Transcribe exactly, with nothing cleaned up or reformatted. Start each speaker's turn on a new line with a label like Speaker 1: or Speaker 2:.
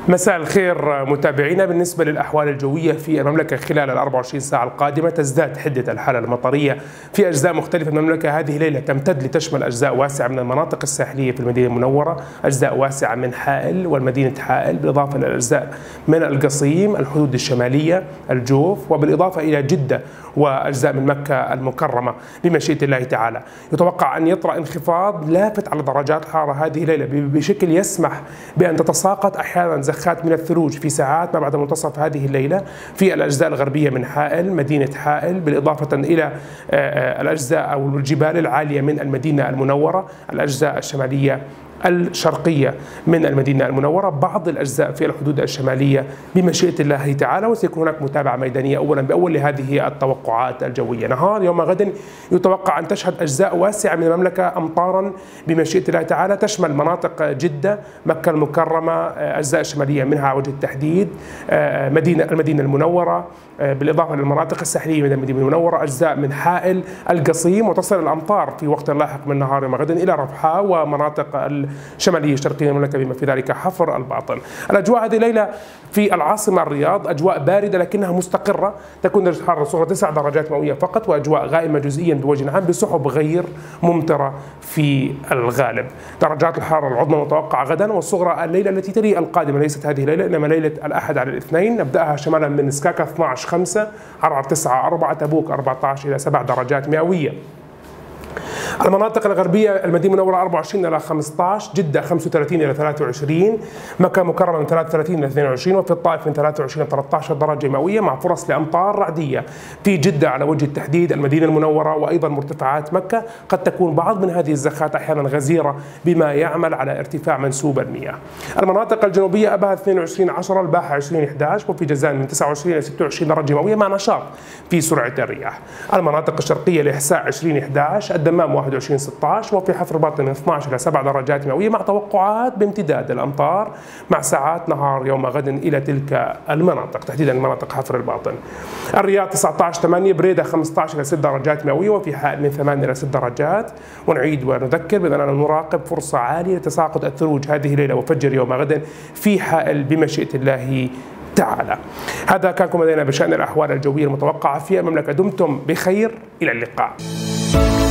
Speaker 1: مساء الخير متابعينا. بالنسبة للأحوال الجوية في المملكة خلال ال أربع وعشرين ساعة القادمة، تزداد حدة الحالة المطرية في أجزاء مختلفة من المملكة. هذه الليلة تمتد لتشمل أجزاء واسعة من المناطق الساحلية في المدينة المنورة، أجزاء واسعة من حائل والمدينة حائل، بالإضافة إلى الأجزاء من القصيم، الحدود الشمالية، الجوف، وبالإضافة إلى جدة وأجزاء من مكة المكرمة بمشيئة الله تعالى. يتوقع أن يطرأ انخفاض لافت على درجات الحرارة هذه الليلة بشكل يسمح بأن تتساقط أحيانا زخات من الثلوج في ساعات ما بعد منتصف هذه الليلة في الأجزاء الغربية من حائل، مدينة حائل، بالإضافة إلى الأجزاء أو الجبال العالية من المدينة المنورة، الأجزاء الشمالية الشرقية من المدينة المنورة، بعض الأجزاء في الحدود الشمالية بمشيئة الله تعالى. وسيكون هناك متابعة ميدانية أولا بأول لهذه التوقعات الجوية. نهار يوم غد يتوقع أن تشهد أجزاء واسعة من المملكة أمطارا بمشيئة الله تعالى، تشمل مناطق جدة، مكة المكرمة، أجزاء الشمالية منها على وجه التحديد، مدينة المدينة المنورة، بالإضافة للمناطق الساحلية من المدينة المنورة، أجزاء من حائل، القصيم، وتصل الأمطار في وقت لاحق من نهار يوم غد إلى رفحاء ومناطق الشمالية الشرقية من المملكة بما في ذلك حفر الباطن. الأجواء هذه الليلة في العاصمة الرياض أجواء باردة لكنها مستقرة، تكون درجة الحرارة الصغرى تسع درجات مئوية فقط، وأجواء غائمة جزئيا بوجه عام بسحب غير ممطرة في الغالب. درجات الحرارة العظمى متوقعة غدا والصغرى الليلة التي تلي القادمة، ليست هذه الليلة إنما ليلة الأحد على الاثنين. نبدأها شمالا من سكاكا اثني عشر خمسة، عرعر تسعة أربعة، تبوك أربعة عشر إلى سبع درجات مئوية. المناطق الغربية المدينة المنورة أربعة وعشرين إلى خمسة عشر، جدة خمسة وثلاثين إلى ثلاثة وعشرين، مكة المكرمة من ثلاثة وثلاثين إلى اثنين وعشرين، وفي الطائف من ثلاثة وعشرين إلى ثلاثة عشر درجة مئوية مع فرص لأمطار رعدية. في جدة على وجه التحديد، المدينة المنورة، وأيضا مرتفعات مكة قد تكون بعض من هذه الزخات أحيانا غزيرة بما يعمل على ارتفاع منسوب المياه. المناطق الجنوبية أبها اثنين وعشرين عشرة، الباحة عشرين إحدى عشر، وفي جازان من تسعة وعشرين إلى ستة وعشرين درجة مئوية مع نشاط في سرعة الرياح. المناطق الشرقية الإحساء عشرين إحدى عشر، الدمام واحد وعشرين ستة عشر، وفي حفر باطن من اثني عشر إلى سبع درجات مئوية مع توقعات بامتداد الأمطار مع ساعات نهار يوم غد إلى تلك المناطق، تحديدا مناطق حفر الباطن. الرياض تسعة عشر ثمانية، بريدة خمسة عشر إلى ست درجات مئوية، وفي حائل من ثمانية إلى ست درجات. ونعيد ونذكر بأننا نراقب فرصة عالية لتساقط الثلوج هذه الليلة وفجر يوم غد في حائل بمشيئة الله تعالى. هذا كانكم لدينا بشأن الأحوال الجوية المتوقعة في المملكة. دمتم بخير، إلى اللقاء.